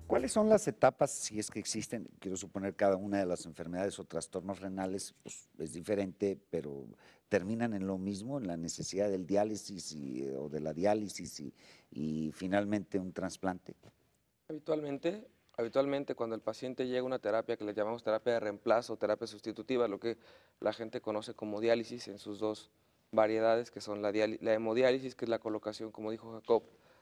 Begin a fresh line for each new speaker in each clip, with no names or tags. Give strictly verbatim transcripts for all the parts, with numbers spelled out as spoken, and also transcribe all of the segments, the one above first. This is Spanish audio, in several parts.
¿Cuáles son las etapas, si es que existen? Quiero suponer cada una de las enfermedades o trastornos renales pues, es diferente, pero terminan en lo mismo, en la necesidad del diálisis y, eh, o de la diálisis y, y finalmente un trasplante.
Habitualmente, habitualmente cuando el paciente llega a una terapia que le llamamos terapia de reemplazo o terapia sustitutiva, lo que la gente conoce como diálisis en sus dos variedades, que son la, diali- la hemodiálisis, que es la colocación, como dijo Jacob,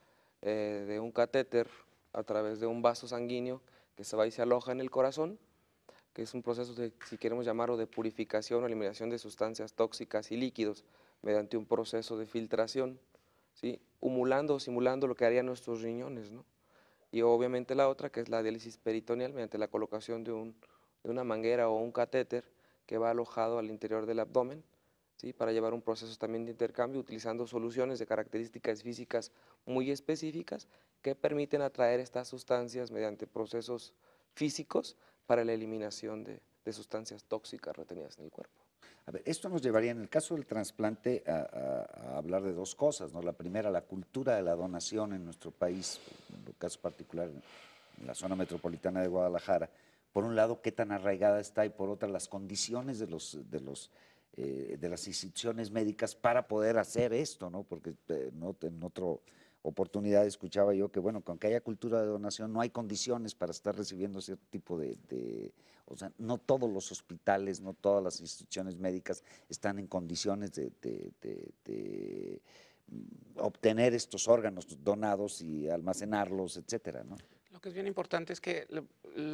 eh, de un catéter a través de un vaso sanguíneo que se va y se aloja en el corazón, que es un proceso de, si queremos llamarlo, de purificación o eliminación de sustancias tóxicas y líquidos mediante un proceso de filtración, ¿sí? Humulando o simulando lo que harían nuestros riñones, ¿no? Y obviamente la otra, que es la diálisis peritoneal, mediante la colocación de, un, de una manguera o un catéter que va alojado al interior del abdomen, ¿sí? Para llevar un proceso también de intercambio utilizando soluciones de características físicas muy específicas que permiten atraer estas sustancias mediante procesos físicos para la eliminación de, de sustancias tóxicas retenidas en el cuerpo.
A ver, esto nos llevaría en el caso del trasplante a, a- a hablar de dos cosas, ¿no? La primera, la cultura de la donación en nuestro país, en el caso particular en la zona metropolitana de Guadalajara. Por un lado, qué tan arraigada está y por otra, las condiciones de, los, de, los, eh, de las instituciones médicas para poder hacer esto, ¿no? Porque eh, no, en otra oportunidad escuchaba yo que, bueno, con que haya cultura de donación no hay condiciones para estar recibiendo cierto tipo de, de o sea, no todos los hospitales, no todas las instituciones médicas están en condiciones de, de, de, de mm, obtener estos órganos donados y almacenarlos, etcétera, ¿no?
Lo que es bien importante es que lo,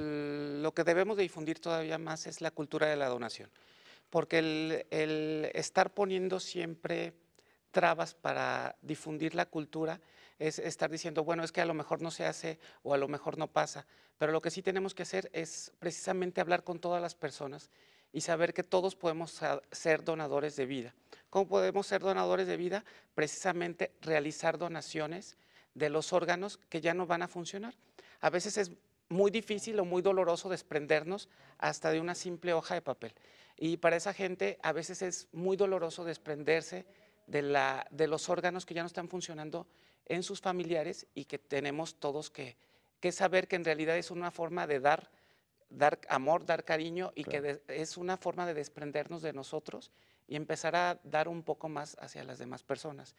lo que debemos de difundir todavía más es la cultura de la donación, porque el, el estar poniendo siempre trabas para difundir la cultura es estar diciendo, bueno, es que a lo mejor no se hace o a lo mejor no pasa, pero lo que sí tenemos que hacer es precisamente hablar con todas las personas y saber que todos podemos ser donadores de vida. ¿Cómo podemos ser donadores de vida? Precisamente realizar donaciones de los órganos que ya no van a funcionar. A veces es muy difícil o muy doloroso desprendernos hasta de una simple hoja de papel. Y para esa gente a veces es muy doloroso desprenderse de, la, de los órganos que ya no están funcionando en sus familiares y que tenemos todos que, que saber que en realidad es una forma de dar, dar amor, dar cariño y
Claro.
que de, es una forma de desprendernos de nosotros y empezar a dar un poco más hacia las demás personas.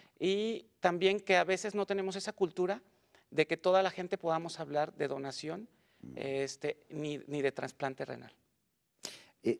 Y también que a veces no tenemos esa cultura de que toda la gente podamos hablar de donación este, ni, ni de trasplante renal.
Eh,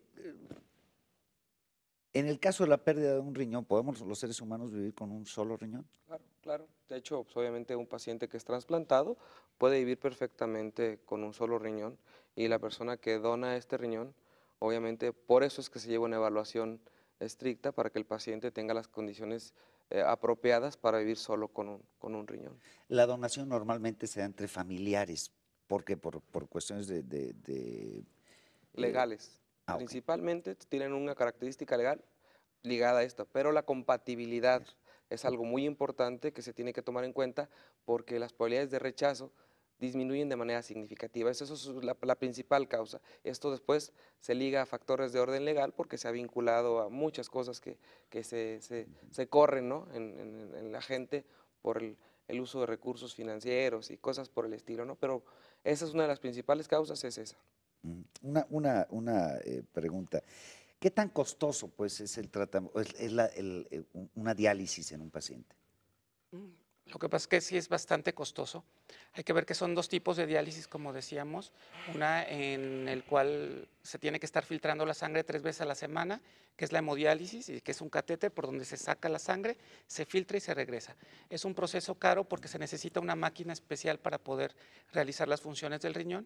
en el caso de la pérdida de un riñón, ¿podemos los seres humanos vivir con un solo riñón?
Claro, claro. De hecho, pues, obviamente un paciente que es trasplantado puede vivir perfectamente con un solo riñón y la persona que dona este riñón, obviamente por eso es que se lleva una evaluación estricta para que el paciente tenga las condiciones eh, apropiadas para vivir solo con un, con un riñón.
La donación normalmente se da entre familiares, porque por, por cuestiones de, de, de, eh,
Legales,
ah, ok.
principalmente tienen una característica legal ligada a esto, pero la compatibilidad
Eso.
es algo muy importante que se tiene que tomar en cuenta porque las probabilidades de rechazo disminuyen de manera significativa. Eso, eso es la, la principal causa. Esto después se liga a factores de orden legal porque se ha vinculado a muchas cosas que, que se, se, se corren, ¿no? en, en- en la gente por el, el uso de recursos financieros y cosas por el estilo, ¿no? Pero esa es una de las principales causas, es esa.
Mm, Una, una, una eh, pregunta. ¿Qué tan costoso pues, es, el tratamiento, es, es la, el, eh, un- una diálisis en un paciente?
Mm, Lo que pasa es que sí es bastante costoso. Hay que ver que son dos tipos de diálisis, como decíamos. Una en el cual se tiene que estar filtrando la sangre tres veces a la semana, que es la hemodiálisis, y que es un catéter por donde se saca la sangre, se filtra y se regresa. Es un proceso caro porque se necesita una máquina especial para poder realizar las funciones del riñón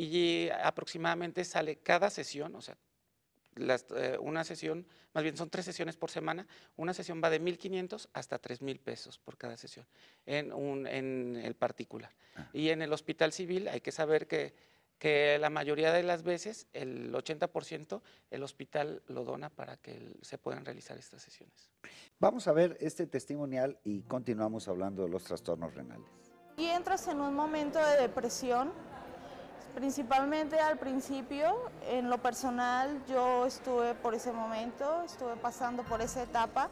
y aproximadamente sale cada sesión, o sea, las, eh, una sesión, más bien son tres sesiones por semana, una sesión va de mil quinientos hasta tres mil pesos por cada sesión en, un, en el particular. Y en el hospital civil hay que saber que, que la mayoría de las veces, el ochenta por ciento, el hospital lo dona para que el, se puedan realizar estas sesiones.
Vamos a ver este testimonial y continuamos hablando de los trastornos renales.
Y entras en un momento de depresión, principalmente al principio. En lo personal, yo estuve por ese momento, estuve pasando por esa etapa.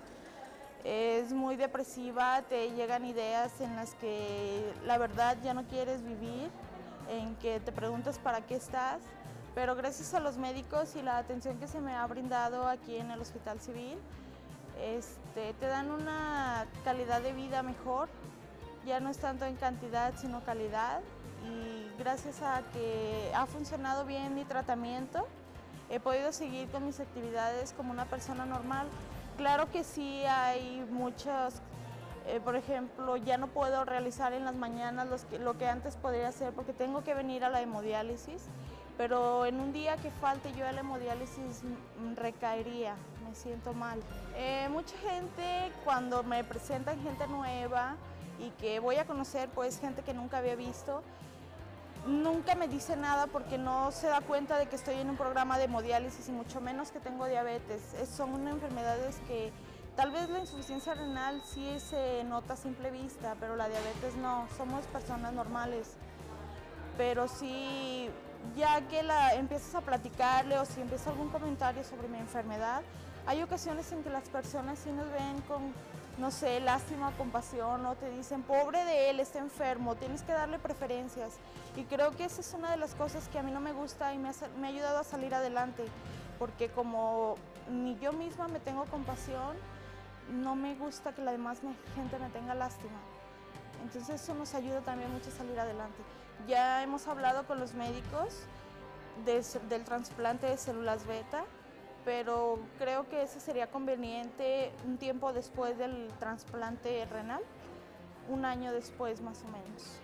Es muy depresiva, te llegan ideas en las que la verdad ya no quieres vivir. que te preguntas para qué estás, pero gracias a los médicos y la atención que se me ha brindado aquí en el Hospital Civil, este, te dan una calidad de vida mejor, ya no es tanto en cantidad sino calidad, y gracias a que ha funcionado bien mi tratamiento, he podido seguir con mis actividades como una persona normal. Claro que sí hay muchos, eh, por ejemplo, ya no puedo realizar en las mañanas los que, lo que antes podría hacer porque tengo que venir a la hemodiálisis, pero en un día que falte yo a la hemodiálisis recaería, me siento mal. Eh, mucha gente, cuando me presentan gente nueva y que voy a conocer, pues gente que nunca había visto, nunca me dice nada porque no se da cuenta de que estoy en un programa de hemodiálisis y mucho menos que tengo diabetes. Es, son enfermedades que tal vez la insuficiencia renal sí se nota a simple vista, pero la diabetes no, somos personas normales. Pero sí, ya que la, empiezas a platicarle o si empieza algún comentario sobre mi enfermedad, hay ocasiones en que las personas sí nos ven con, no sé, lástima, compasión, o te dicen, pobre de él, está enfermo, tienes que darle preferencias. Y creo que esa es una de las cosas que a mí no me gusta y me ha, me ha ayudado a salir adelante, porque como ni yo misma me tengo compasión, no me gusta que la demás gente me tenga lástima. Entonces eso nos ayuda también mucho a salir adelante. Ya hemos hablado con los médicos de, del trasplante de células beta, pero creo que ese sería conveniente un tiempo después del trasplante renal, un año después más o menos.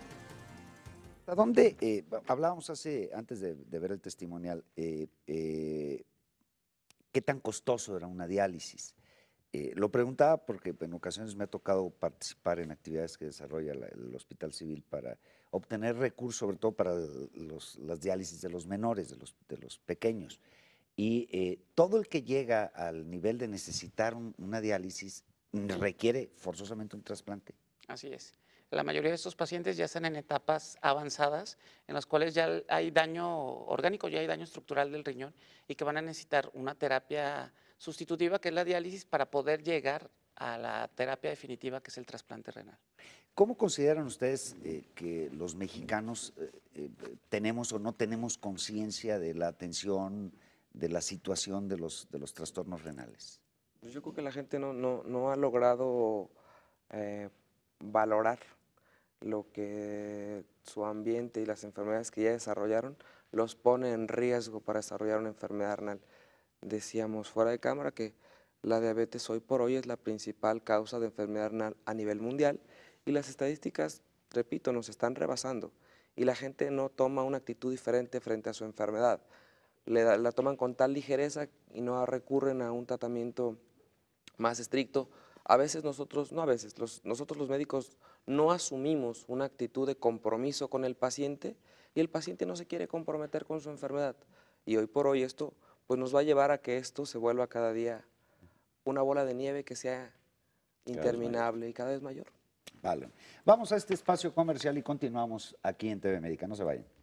¿A dónde? Eh, hablábamos hace, antes de, de ver el testimonial, eh, eh, ¿qué tan costoso era una diálisis? Eh, lo preguntaba porque en ocasiones me ha tocado participar en actividades que desarrolla la, el Hospital Civil para obtener recursos, sobre todo para los, las diálisis de los menores, de los, de los pequeños. Y eh, todo el que llega al nivel de necesitar un, una diálisis requiere forzosamente un trasplante.
Así es. La mayoría de estos pacientes ya están en etapas avanzadas en las cuales ya hay daño orgánico, ya hay daño estructural del riñón y que van a necesitar una terapia sustitutiva, que es la diálisis, para poder llegar a la terapia definitiva, que es el trasplante renal.
¿Cómo consideran ustedes eh, que los mexicanos eh, eh, tenemos o no tenemos conciencia de la atención, de la situación de los, de los trastornos renales?
Pues yo creo que la gente no, no, no ha logrado eh, valorar lo que su ambiente y las enfermedades que ya desarrollaron los pone en riesgo para desarrollar una enfermedad renal. Decíamos fuera de cámara que la diabetes hoy por hoy es la principal causa de enfermedad renal a nivel mundial y las estadísticas, repito, nos están rebasando y la gente no toma una actitud diferente frente a su enfermedad. Le da, la toman con tal ligereza y no recurren a un tratamiento más estricto. A veces nosotros, no a veces, los, nosotros los médicos no asumimos una actitud de compromiso con el paciente y el paciente no se quiere comprometer con su enfermedad. Y hoy por hoy esto pues nos va a llevar a que esto se vuelva cada día una bola de nieve que sea interminable y cada vez mayor.
Vale. Vamos a este espacio comercial y continuamos aquí en T V Médica. No se vayan.